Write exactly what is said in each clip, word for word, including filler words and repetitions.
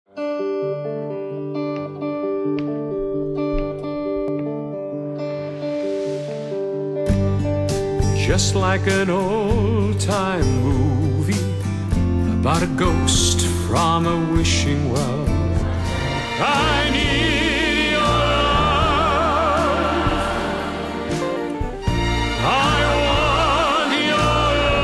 Just like an old-time movie about a ghost from a wishing well, I need your love. I want your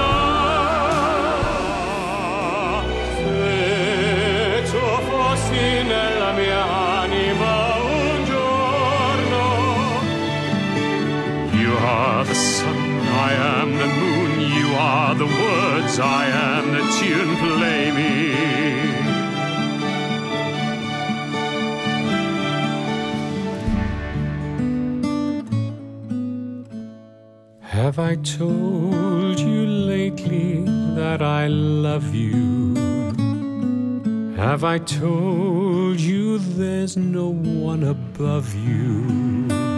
love. Se tu fossi nella mia anima un giorno, you are the sun, I am the moon, you are the words, I am the tune, play me. Have I told you lately that I love you? Have I told you there's no one above you?